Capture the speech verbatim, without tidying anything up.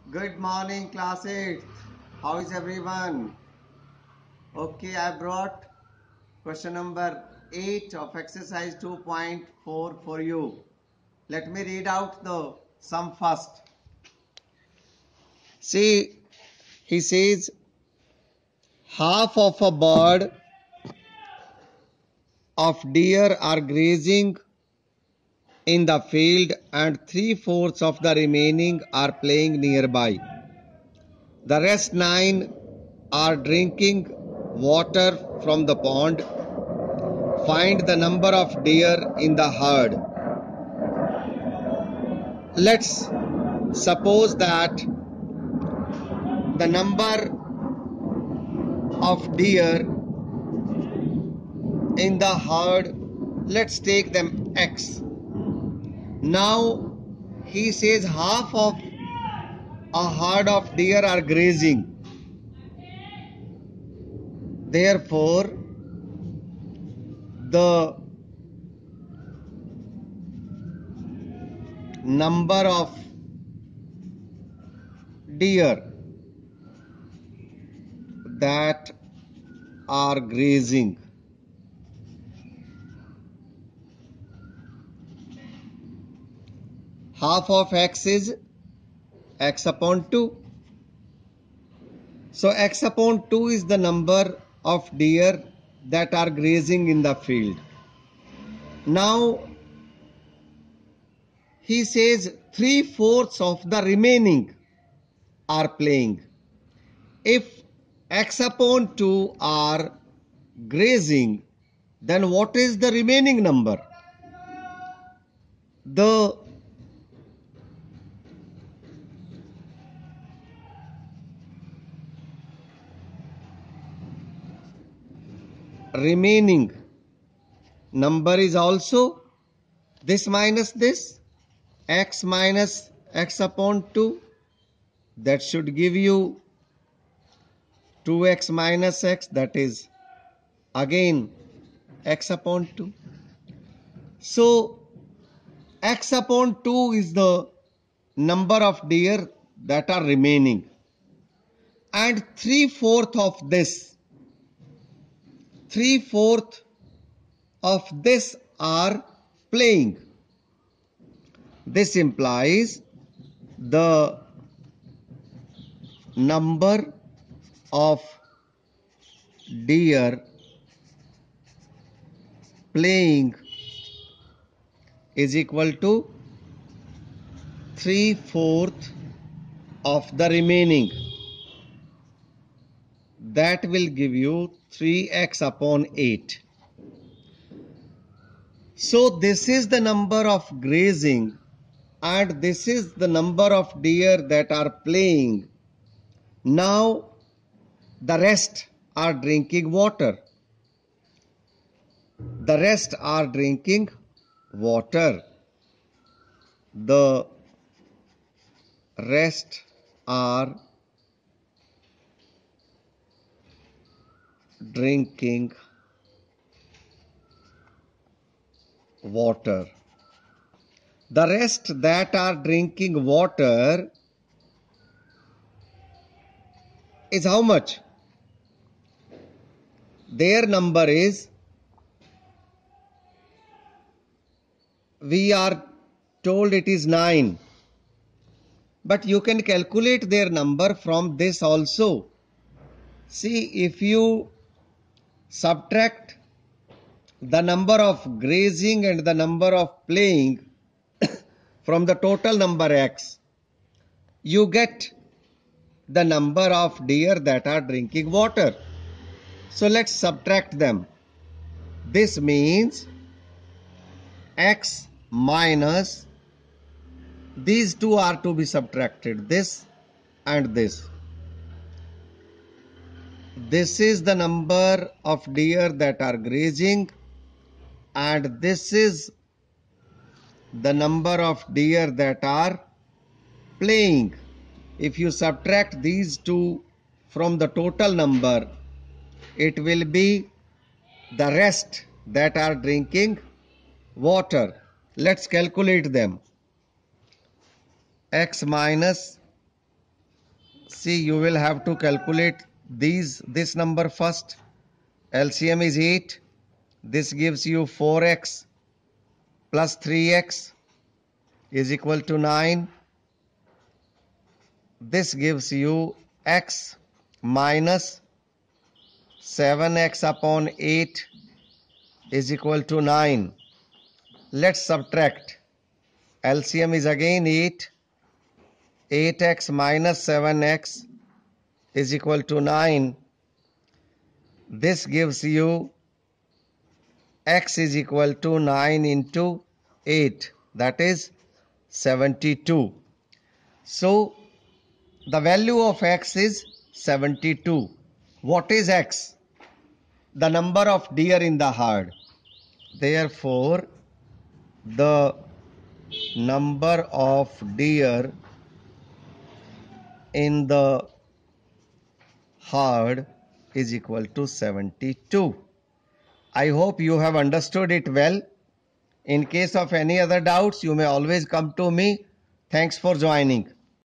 Good morning, class eight. How is everyone? Okay, I brought question number eight of exercise two point four for you. Let me read out the sum first. See, he says half of a bird of deer are grazing in the field and three-fourths of the remaining are playing nearby. The rest nine are drinking water from the pond. Find the number of deer in the herd. Let's suppose that the number of deer in the herd, let's take them X. Now he says half of a herd of deer are grazing. Therefore, the number of deer that are grazing half of X is X upon two. So X upon two is the number of deer that are grazing in the field. Now he says three-fourths of the remaining are playing. If X upon two are grazing, then what is the remaining number? The remaining number is also this minus this, X minus X upon two. That should give you two X minus X, that is again X upon two. So X upon two is the number of deer that are remaining, and three-fourth of this, three-fourth of this are playing. This implies the number of deer playing is equal to three-fourths of the remaining. That will give you three X upon eight. So this is the number of grazing and this is the number of deer that are playing. Now the rest are drinking water. The rest are drinking water. The rest are drinking water. The rest that are drinking water is how much? Their number is, we are told it is nine. But you can calculate their number from this also. See, if you subtract the number of grazing and the number of playing from the total number X, you get the number of deer that are drinking water. So let's subtract them. This means X minus, these two are to be subtracted, this and this. This is the number of deer that are grazing and this is the number of deer that are playing. If you subtract these two from the total number, it will be the rest that are drinking water. Let's calculate them. X minus See, you will have to calculate these this number first. L C M is eight. This gives you four x plus three x is equal to nine. This gives you x minus seven x upon eight is equal to nine. Let's subtract. L C M is again eight. eight x minus seven x is equal to nine. This gives you x is equal to nine into eight, that is seventy-two. So the value of x is seventy-two. What is x? The number of deer in the herd. Therefore, the number of deer in the herd is equal to seventy-two. I hope you have understood it well. In case of any other doubts, you may always come to me. Thanks for joining.